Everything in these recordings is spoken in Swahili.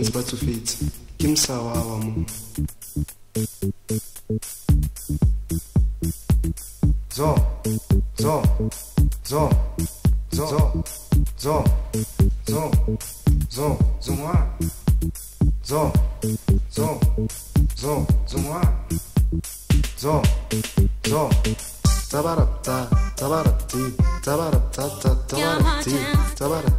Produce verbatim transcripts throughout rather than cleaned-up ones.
bagenzi bathufethi kimsawa wamu zo zo zo zo zo zo zo zo zumwa zo zo zo zumwa zo zo tabarata tabarati tabarata tabarati tabarata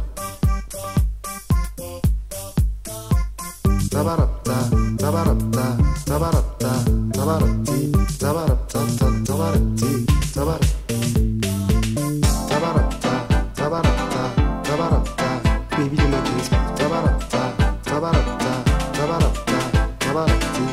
tabarata tabarata tabarata tabarati tabarata tabarati tabarata tabarata tabarata tabarata baby the magic tabarata tabarata tabarata tabarati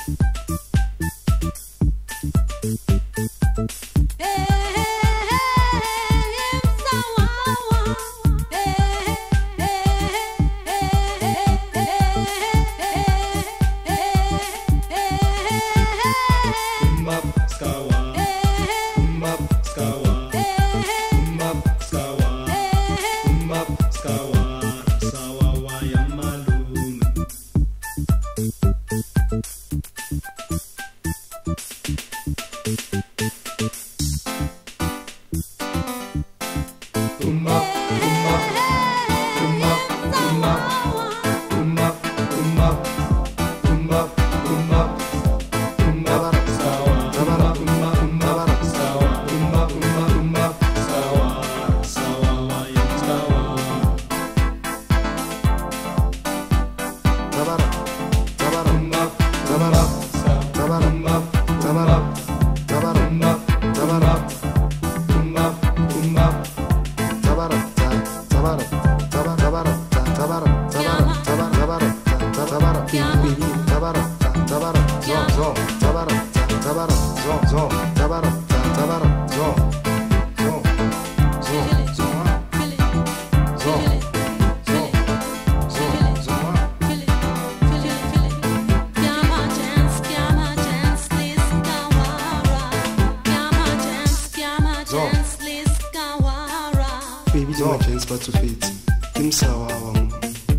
Baby, the magents but to fate. Kim sawa wamu.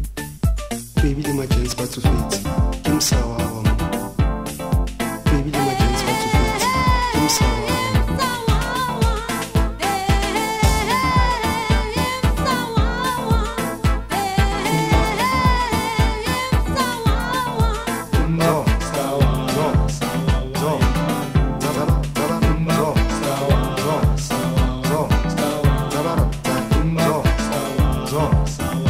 Baby, the magents but to fate. Kim sawa wamu. Baby, the magents but to fate. Kim sawa wamu. Sawa